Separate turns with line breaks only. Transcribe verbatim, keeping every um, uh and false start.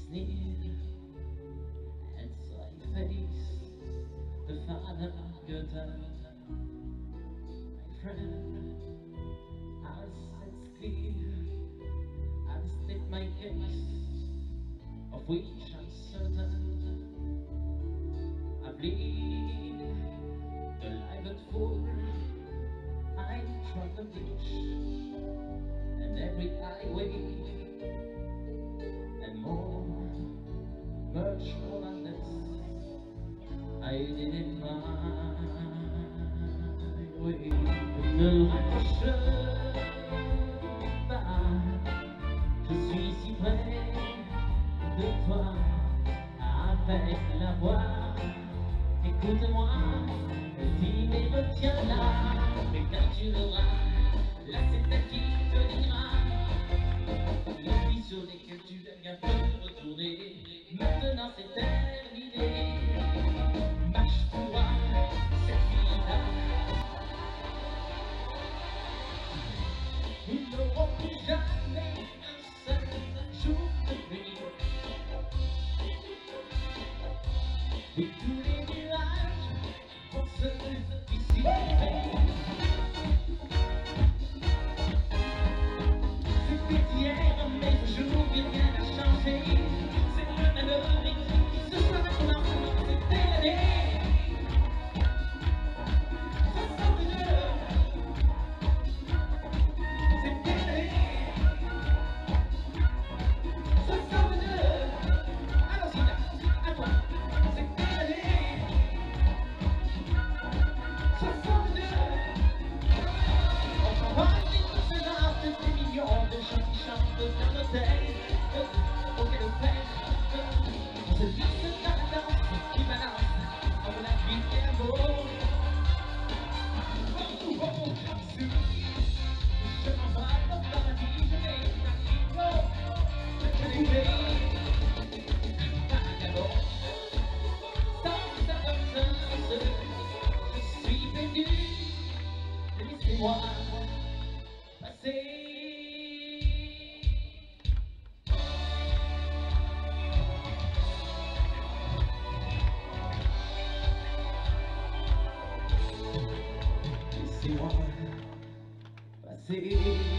near, and so I face the Father Goethe. My friend, I'll set clear, I'll state my case, of which I'm certain. I bleed the life at full, I trod the ditch, and every highway, and more, much more than this, I did it my way. Ne raccroche pas, je suis si près de toi, avec la voix. Écoute-moi, dis mais me tiens là, mais quand tu l'auras, là c'est elle qui te dira. Les vies sur lesquelles tu viens un peu retourner, maintenant c'est terminé. Marche pour moi, cette fille-là. Nous n'aurons plus jamais un seul jour de pluie. Et tous les nuages vont se dissiper. C'était hier, mais aujourd'hui rien n'a changé. C'est le même rythme qui se soit maintenant, c'était l'année soixante-deux. C'était l'année soixante-deux. Alors Sina, à toi. C'était l'année soixante-deux. On s'en va des consonantes, des millions de gens qui chantent dans nos têtes. Auquel on fait, on se glisse dans la danse qui balance entre la vie et l'amour. Oh, oh, oh, je m'envole au paradis, je vais à Kiko, je l'ai fait, vagabond, sans abondance, je suis venu, laissez-moi passer. Laissez-moi passer.